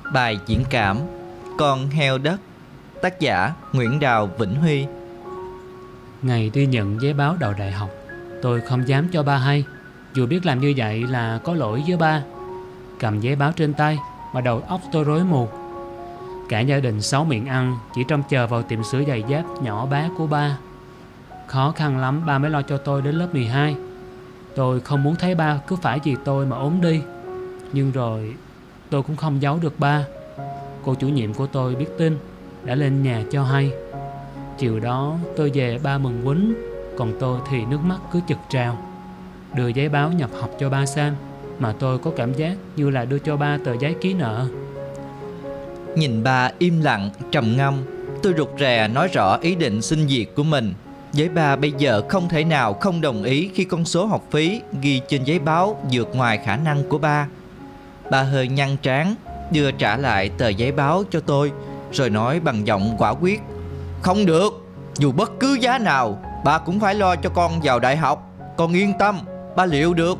Bài diễn cảm Con heo đất. Tác giả Nguyễn Đào Vĩnh Huy. Ngày đi nhận giấy báo đầu đại học, tôi không dám cho ba hay, dù biết làm như vậy là có lỗi với ba. Cầm giấy báo trên tay mà đầu óc tôi rối mù. Cả gia đình 6 miệng ăn chỉ trông chờ vào tiệm sửa giày dép nhỏ bé của ba. Khó khăn lắm ba mới lo cho tôi đến lớp 12. Tôi không muốn thấy ba cứ phải vì tôi mà ốm đi. Nhưng rồi tôi cũng không giấu được ba. Cô chủ nhiệm của tôi biết tin, đã lên nhà cho hay. Chiều đó tôi về ba mừng quýnh, còn tôi thì nước mắt cứ chực trào. Đưa giấy báo nhập học cho ba xem, mà tôi có cảm giác như là đưa cho ba tờ giấy ký nợ. Nhìn ba im lặng, trầm ngâm, tôi rụt rè nói rõ ý định xin việc của mình. Với ba bây giờ không thể nào không đồng ý khi con số học phí ghi trên giấy báo vượt ngoài khả năng của ba. Ba hơi nhăn trán, đưa trả lại tờ giấy báo cho tôi, rồi nói bằng giọng quả quyết: "Không được, dù bất cứ giá nào, ba cũng phải lo cho con vào đại học. Con yên tâm, ba liệu được."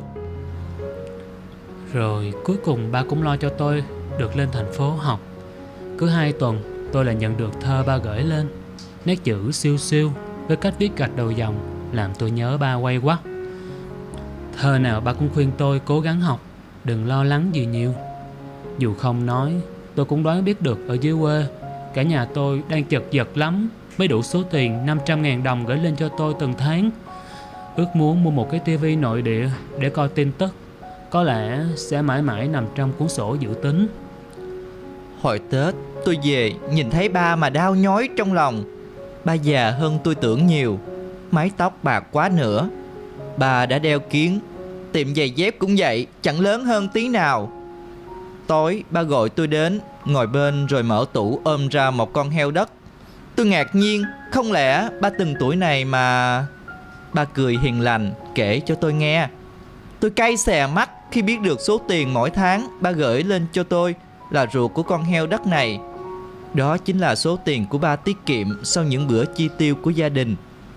Rồi cuối cùng ba cũng lo cho tôi được lên thành phố học. Cứ 2 tuần tôi lại nhận được thơ ba gửi lên. Nét chữ siêu siêu với cách viết gạch đầu dòng làm tôi nhớ ba quay quắt. Thơ nào ba cũng khuyên tôi cố gắng học, đừng lo lắng gì nhiều. Dù không nói, tôi cũng đoán biết được ở dưới quê cả nhà tôi đang chật vật lắm mới đủ số tiền 500.000 đồng gửi lên cho tôi từng tháng. Ước muốn mua một cái tivi nội địa để coi tin tức, có lẽ sẽ mãi mãi nằm trong cuốn sổ dự tính. Hồi Tết tôi về nhìn thấy ba mà đau nhói trong lòng. Ba già hơn tôi tưởng nhiều, mái tóc bạc quá nữa. Ba đã đeo kiếng, tiệm giày dép cũng vậy, chẳng lớn hơn tí nào. Tối ba gọi tôi đến, ngồi bên rồi mở tủ ôm ra một con heo đất. Tôi ngạc nhiên, không lẽ ba từng tuổi này mà... Ba cười hiền lành kể cho tôi nghe. Tôi cay xè mắt khi biết được số tiền mỗi tháng ba gửi lên cho tôi là ruột của con heo đất này. Đó chính là số tiền của ba tiết kiệm sau những bữa chi tiêu của gia đình.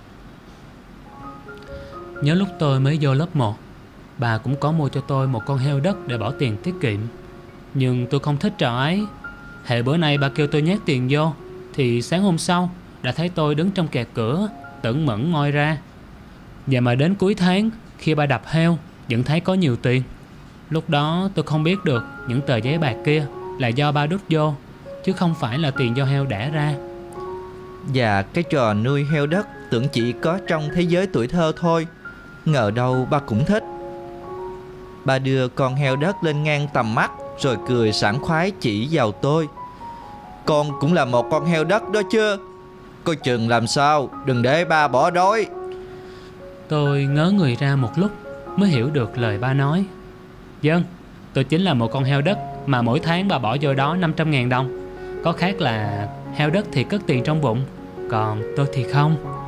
Nhớ lúc tôi mới vô lớp 1, bà cũng có mua cho tôi một con heo đất để bỏ tiền tiết kiệm. Nhưng tôi không thích trò ấy. Hệ bữa nay bà kêu tôi nhét tiền vô, thì sáng hôm sau đã thấy tôi đứng trong kẹt cửa, tẩn mẩn ngoi ra. Vậy mà đến cuối tháng, khi bà đập heo, vẫn thấy có nhiều tiền. Lúc đó tôi không biết được những tờ giấy bạc kia là do ba đút vô, chứ không phải là tiền do heo đẻ ra. Và cái trò nuôi heo đất tưởng chỉ có trong thế giới tuổi thơ thôi, ngờ đâu ba cũng thích. Ba đưa con heo đất lên ngang tầm mắt rồi cười sảng khoái chỉ vào tôi: "Con cũng là một con heo đất đó chứ. Coi chừng làm sao đừng để ba bỏ đói." Tôi ngớ người ra một lúc mới hiểu được lời ba nói. Vâng, tôi chính là một con heo đất mà mỗi tháng bà bỏ vô đó 500.000 đồng. Có khác là heo đất thì cất tiền trong bụng, còn tôi thì không.